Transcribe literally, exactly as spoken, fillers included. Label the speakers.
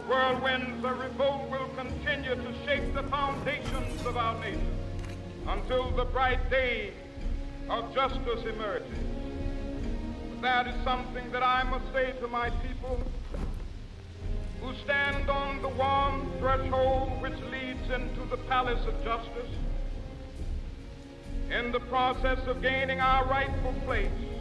Speaker 1: whirlwinds of revolt will continue to shake the foundations of our nation until the bright day of justice emerges. But that is something that I must say to my people who stand on the warm threshold which leads into the palace of justice in the process of gaining our rightful place